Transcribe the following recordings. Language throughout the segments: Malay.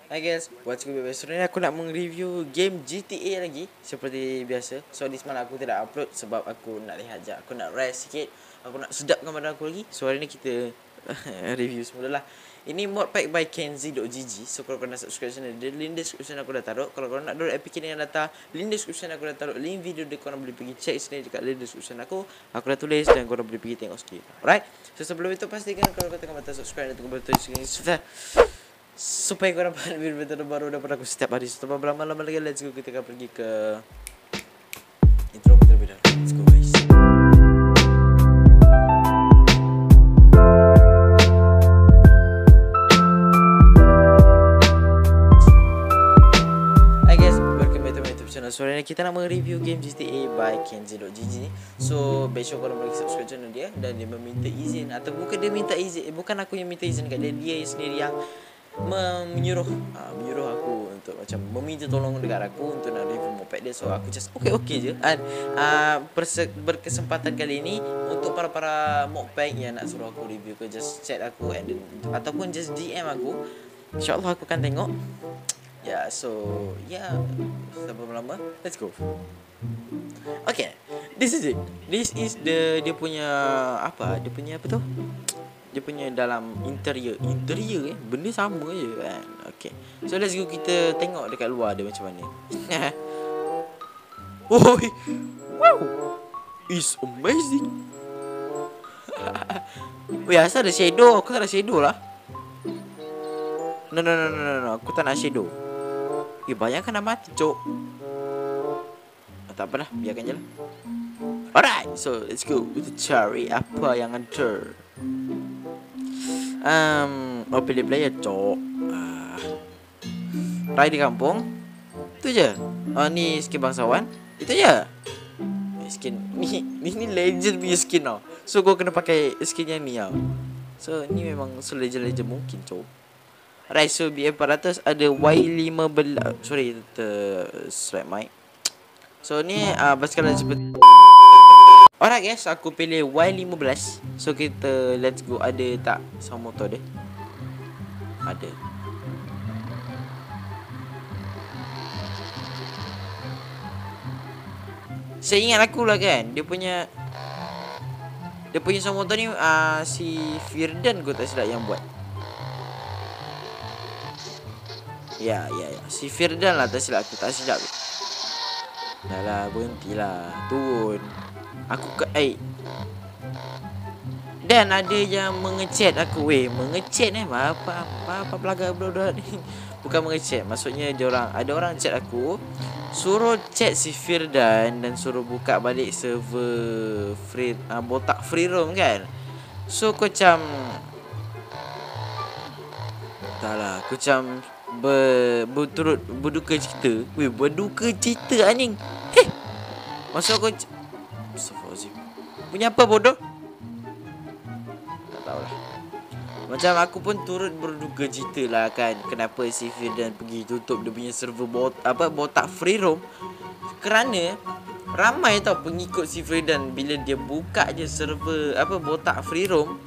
Hi guys, what's good guys? Hari ni aku nak meng-review game GTA lagi seperti biasa. So di semalam aku tidak upload sebab aku nak lihat je. Aku nak rest sikit. Aku nak sedapkan badan aku lagi. So hari ni kita review semula lah. Ini mod pack by Kenzie.gg. So kalau korang nak subscribe channel dia, link description aku dah taruh. Kalau korang nak download APK dengan data, link description aku dah taruh. Link video dia korang boleh pergi check sini dekat link description aku. Aku dah tulis dan korang boleh pergi tengok sikit. Alright. So sebelum itu pastikan kalau korang tengah button subscribe dan tengok button supaya korang dapat video terbaru daripada aku setiap hari. So tanpa berlama-lama lagi, let's go, kita akan pergi ke intro terlebih dahulu. Let's go guys. Hi guys, welcome back to my YouTube channel. So hari ni kita nak mereview game GTA by Kenzie.gg. So make sure korang boleh subscribe channel dia. Dan dia meminta izin, atau bukan dia minta izin, bukan aku yang minta izin kat dia, dia sendiri yang menyuruh aku untuk macam meminta tolong dekat aku untuk nak review moped dia. So aku just okay je. Dan berkesempatan kali ini untuk para moped yang nak suruh aku review ke, just chat aku and then, ataupun just DM aku. InsyaAllah aku akan tengok. Ya, so tanpa lama, let's go. Okay, this is it. This is dia punya apa tu? Dia punya dalam interior benda sama je kan. Okay, so let's go, kita tengok dekat luar dia macam mana. Oh, wow, it's amazing. Weh, asal ada shadow? Aku tak ada shadow lah. No, aku tak nak shadow. Bayangkan dah mati cok. Tak apalah, biarkan je lah. Alright, so let's go. Kita cari apa yang ada. Pilih player cok. Ride di kampung. Itu je. Ni skin bangsawan. Itu je. Skin ni legend punya skin tau. So kau kena pakai skin yang ni tau. So ni memang legend mungkin cok. Alright, so BM400 ada Y15. Sorry, strike mic. So ni basikal seperti. Alright guys, aku pilih Y15. So kita let's go. Ada tak sound motor dia? Ada. Saya ingat aku lah kan, dia punya sound motor ni si Firdan kot tak silap yang buat. Ya, si Firdan lah tak silap aku, tak silap. Dah lah, berhentilah, turun. Aku dan ada yang mengechat aku. Mengechat apa pelagak budak-budak ni. Bukan mengechat, maksudnya ada orang chat aku, suruh chat si Firdan dan suruh buka balik server free botak free roam kan. So aku macam taklah, aku macam berturut berduka cita. Berduka cita anjing. Maksud aku punya apa bodoh? Tak tahulah. Macam aku pun turut berduka cita lah kan, kenapa si Firdan pergi tutup dia punya server botak free roam. Kerana ramai tau pengikut si Firdan bila dia buka je server botak free roam.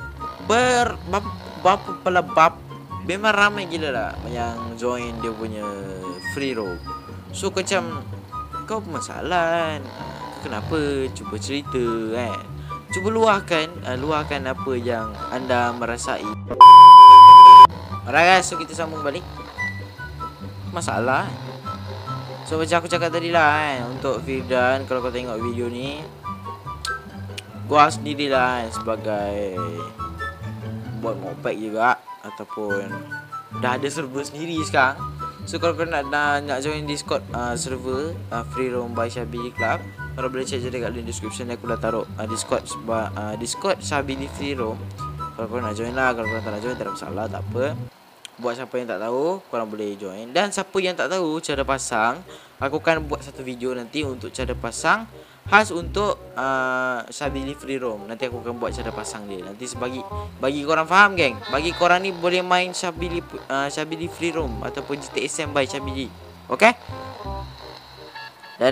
Memang ramai gila lah yang join dia punya free roam. So macam kau masalah kan? Kenapa? Cuba cerita kan. Cuba luahkan apa yang anda merasai. Alright guys, so kita sambung balik. Masalah. So macam aku cakap tadi lah kan, untuk Firdan, kalau kau tengok video ni, gua sendirilah kan, sebagai buat moped juga, ataupun dah ada server sendiri sekarang. So kalau kau nak join Discord server free roam by Shabili Club, korang boleh check je dekat link description. Aku dah taruh Discord Shabili Free Roam. Kalau korang nak join lah. Kalau korang tak nak join, tak ada masalah, tak apa. Buat siapa yang tak tahu, korang boleh join. Dan siapa yang tak tahu cara pasang, aku akan buat satu video nanti untuk cara pasang khas untuk Shabili Free Roam. Nanti aku akan buat cara pasang dia. Nanti bagi korang faham geng. Bagi korang ni boleh main Shabili Free Roam ataupun GTA Sam by Shabili. Okay? Dan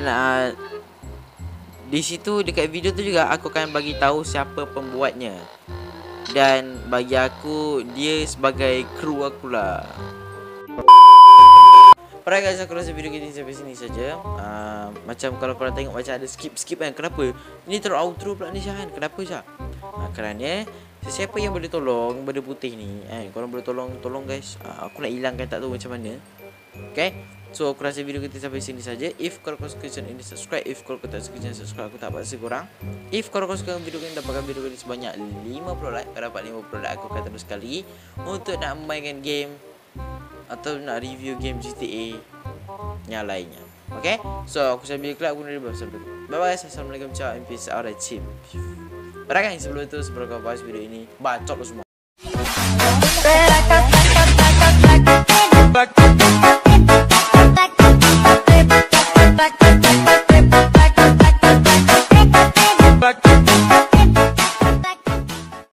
di situ dekat video tu juga aku akan bagi tahu siapa pembuatnya. Dan bagi aku dia sebagai kru aku lah. Alright guys, aku rasa video kita sampai sini saja. Macam kalau korang tengok macam ada skip kan, kenapa? Ini terus outro pula ni Syahan. Kenapa Syah? Kerana sesiapa yang boleh tolong benda putih ni, korang boleh tolong guys. Aku nak hilangkan tak tahu macam mana. Okay, so aku rasa video kita sampai sini saja. If korang suka channel ini, subscribe. If korang tak suka channel subscribe, aku tak paksa korang. If korang suka video ini, dapatkan video ini sebanyak 50 like. Kalau dapat 50 like, aku akan terus sekali untuk nak mainkan game atau nak review game GTA yang lainnya. Okay, so aku sambil kelak, aku nak bye bye guys. Assalamualaikum, ciao and peace out and team. Alright guys, sebelum itu sebelum kau bahas video ini, bacot lo semua.